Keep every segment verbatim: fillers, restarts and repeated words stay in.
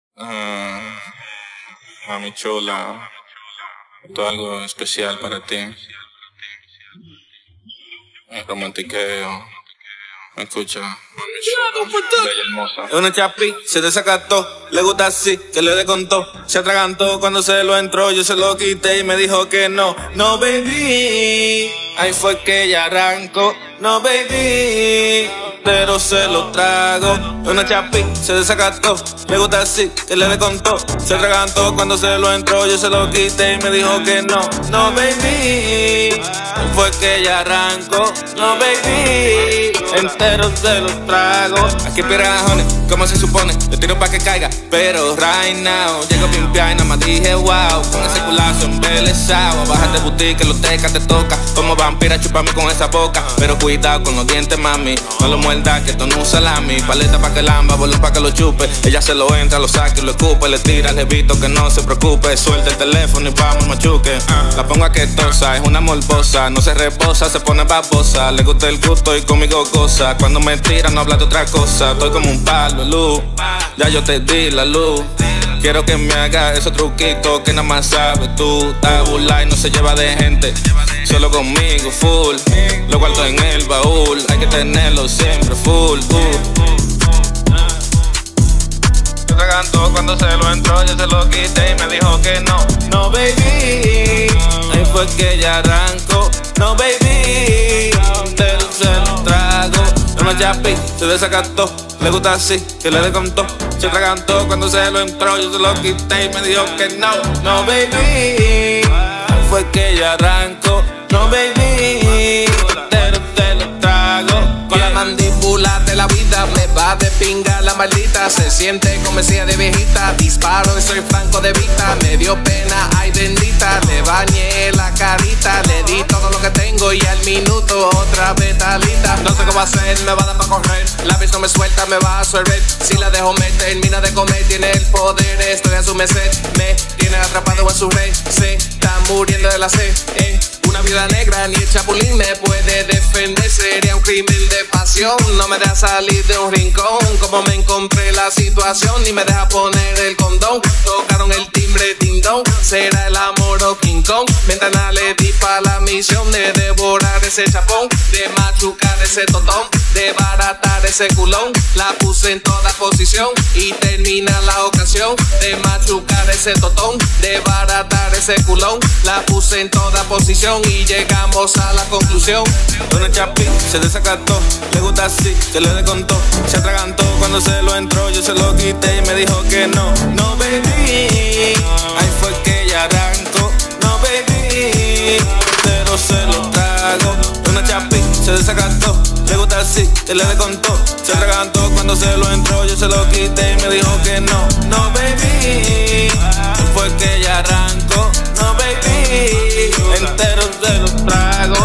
Uh, mami chula, esto es algo especial para ti. Me romantiqueo. Me escucha, mami chula, bella hermosa. Es una chapi, se desacató, le gusta así, que le descontó. Se atragantó cuando se lo entró, yo se lo quité y me dijo que no. No, baby, ahí fue que ella arrancó. No, baby, pero se lo trago. Es una chapi, se desacató, le gusta así, que le descontó. Se atragantó cuando se lo entró, yo se lo quité y me dijo que no. No, baby, ahí fue que ella arrancó. No, baby, entero se lo trago. Aquí pirajones, como se supone, le tiro pa' que caiga, pero right now llego pimpiá y nada más dije wow. Con ese culazo embelesado, bájate boutique, los tecas te toca. Como vampira, chupame con esa boca, pero cuidado con los dientes, mami, no lo muerda que esto no es un salami. Paleta pa' que lamba, bolón pa' que lo chupe. Ella se lo entra, lo saca y lo escupe. Le tira, le evito que no se preocupe. Suelta el teléfono y vamos machuque. La pongo a que tosa, es una morbosa. No se reposa, se pone babosa. Le gusta el gusto y conmigo goza. Cuando me tira no habla de otra cosa. Estoy como un palo de luz, ya yo te di la luz. Quiero que me haga esos truquitos que nada más sabes tú. Está burla y no se lleva de gente, solo conmigo full. Lo guardo en el baúl, hay que tenerlo siempre full. uh. Se atragantó cuando se lo entró, yo se lo quité y me dijo que no. No, baby, ahí fue que ella arrancó. No, baby, pero se lo trago. No me chapi, se desacató, le gusta así, que le descontó. Se atragantó cuando se lo entró, yo se lo quité y me dijo que no. No, baby, fue que ella arrancó. No, baby, pero te lo trago. Con la mandíbula de la vida me va de pinga la maldita. Se siente convencida de viejita. Disparo, soy franco de vista. Me dio pena, ay bendita. Le bañé la carita, le di todo lo que tengo y al minuto otra vez talita. No sé cómo hacer, me va a dar pa' correr. La vez no me suelta, me va a absorber. Si la dejo me termina de comer. Tiene el poder, estoy a su merced. Me tiene atrapado en su red. Se está muriendo de la sed, eh. Una vida negra, ni el chapulín me puede defender. Sería un crimen de pasión. No me deja salir de un rincón. Como me encontré la situación, ni me deja poner el condón. Tocaron el timbre, tindón. Será el amor o King Kong. Ventana le di pa' la misión de devorar ese chapón, de machucar ese totón, de baratar ese culón. La puse en toda posición y termina la ocasión. De machucar ese totón, de baratar ese culón. La puse en toda posición y llegamos a la conclusión. Una chapi se desacató, le gusta así, que le descontó. Se atragantó cuando se lo entró, yo se lo quité y me dijo que no. No, baby, ahí fue que ella arrancó. No, baby, pero se lo trago. Una chapi se desacató, le gusta así, que le descontó. Se atragantó cuando se lo entró, yo se lo quité y me dijo que no. No, baby, ahí fue que ella arrancó. No, baby, entero se lo trago.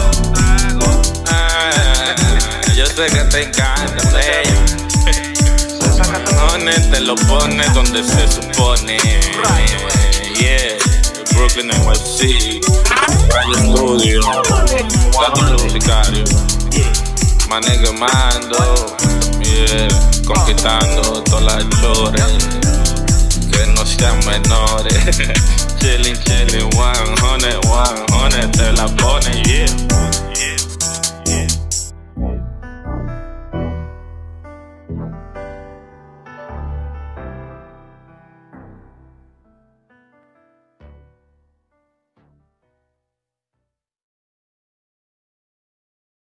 Ah, yo sé que te encanta, playa. Te lo pone donde se supone. Yeah, Brooklyn N Y C, Rayo Studio, Gato Musicario, Manegue Mando, yeah, conquistando todas las chores que no sean menores. Chillin', chillin', one hundred, one hundred, te la pone, yeah.